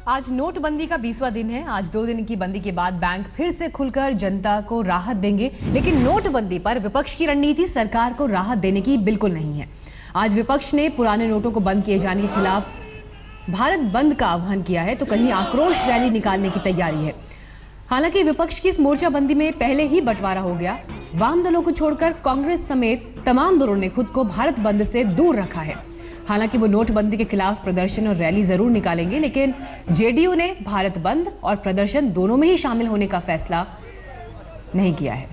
आज नोटबंदी का 20वां दिन है। आज 2 दिन की बंदी के बाद बैंक फिर से खुलकर जनता को राहत देंगे, लेकिन नोटबंदी पर विपक्ष की रणनीति सरकार को राहत देने की बिल्कुल नहीं है। आज विपक्ष ने पुराने नोटों को बंद किए जाने के खिलाफ भारत बंद का आह्वान किया है, तो कहीं आक्रोश रैली निकालने की तैयारी है। हालांकि विपक्ष की इस मोर्चाबंदी में पहले ही बंटवारा हो गया। वाम दलों को छोड़कर कांग्रेस समेत तमाम दलों ने खुद को भारत बंद से दूर रखा है। हालांकि वो नोटबंदी के खिलाफ प्रदर्शन और रैली जरूर निकालेंगे, लेकिन जेडीयू ने भारत बंद और प्रदर्शन दोनों में ही शामिल होने का फैसला नहीं किया है।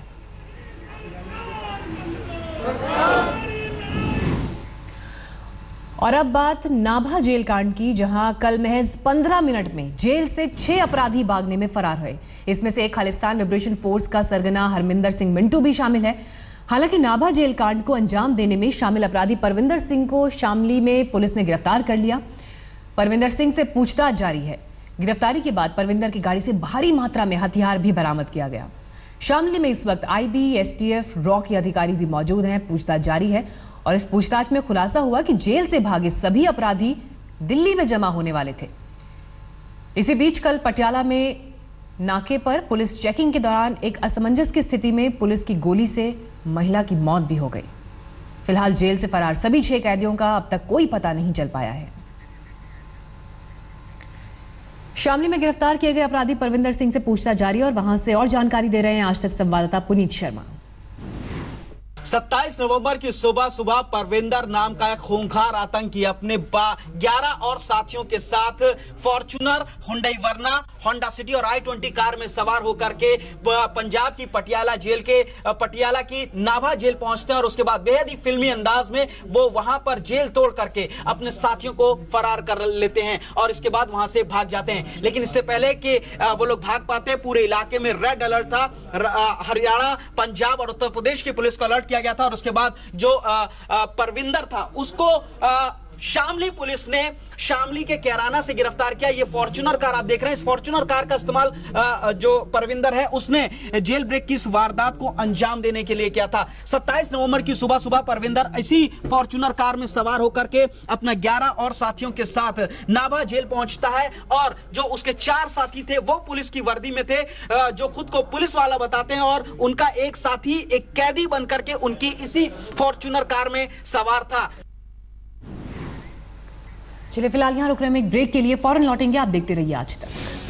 और अब बात नाभा जेल कांड की, जहां कल महज 15 मिनट में जेल से 6 अपराधी भागने में फरार हुए। इसमें से एक खालिस्तान लिबरेशन फोर्स का सरगना हरमिंदर सिंह मिंटू भी शामिल है। हालांकि नाभा जेल कांड को अंजाम देने में शामिल अपराधी परविंदर सिंह को शामली में पुलिस ने गिरफ्तार कर लिया। परविंदर सिंह से पूछताछ जारी है। गिरफ्तारी के बाद परविंदर की गाड़ी से भारी मात्रा में हथियार भी बरामद किया गया। शामली में इस वक्त आईबी, एसटीएफ, रॉ के अधिकारी भी मौजूद हैं। पूछताछ जारी है और इस पूछताछ में खुलासा हुआ कि जेल से भागे सभी अपराधी दिल्ली में जमा होने वाले थे। इसी बीच कल पटियाला में नाके पर पुलिस चेकिंग के दौरान एक असमंजस की स्थिति में पुलिस की गोली से महिला की मौत भी हो गई। फिलहाल जेल से फरार सभी 6 कैदियों का अब तक कोई पता नहीं चल पाया है। शामली में गिरफ्तार किए गए अपराधी परविंदर सिंह से पूछताछ जारी है और वहां से और जानकारी दे रहे हैं आज तक संवाददाता पुनीत शर्मा। 27 नवंबर की सुबह परविंदर नाम का एक खूंखार आतंकी अपने 11 और साथियों के साथ Fortuner, Hyundai Verna, Honda City और i20 कार में सवार होकर के पंजाब की पटियाला जेल के पटियाला की नाभा जेल पहुंचते हैं और उसके बाद बेहद ही फिल्मी अंदाज में वो वहां पर जेल तोड़ करके अपने साथियों को फरार कर लेते हैं और इसके बाद वहां से भाग जाते हैं। लेकिन इससे पहले कि वो लोग भाग पाते हैं, पूरे इलाके में रेड अलर्ट था। हरियाणा, पंजाब और उत्तर प्रदेश की पुलिस को अलर्ट गया था और उसके बाद जो परविंदर था उसको शामली पुलिस ने शामली के कैराना से गिरफ्तार किया। ये फॉर्च्यूनर कार आप देख रहे हैं, इस फॉर्च्यूनर कार का इस्तेमाल जो परविंदर है उसने जेल ब्रेक की इस वारदात को अंजाम देने के लिए किया था। 27 नवंबर की सुबह परविंदर इसी फॉर्च्यूनर कार में सवार होकर के अपना 11 और साथियों के साथ नाभा जेल पहुंचता है और जो उसके 4 साथी थे वो पुलिस की वर्दी में थे, जो खुद को पुलिस वाला बताते हैं, और उनका एक साथी एक कैदी बनकर के उनकी इसी फॉर्च्यूनर कार में सवार था। चलिए फिलहाल यहां रुक रहे हैं एक ब्रेक के लिए, फौरन लौटेंगे। आप देखते रहिए आज तक।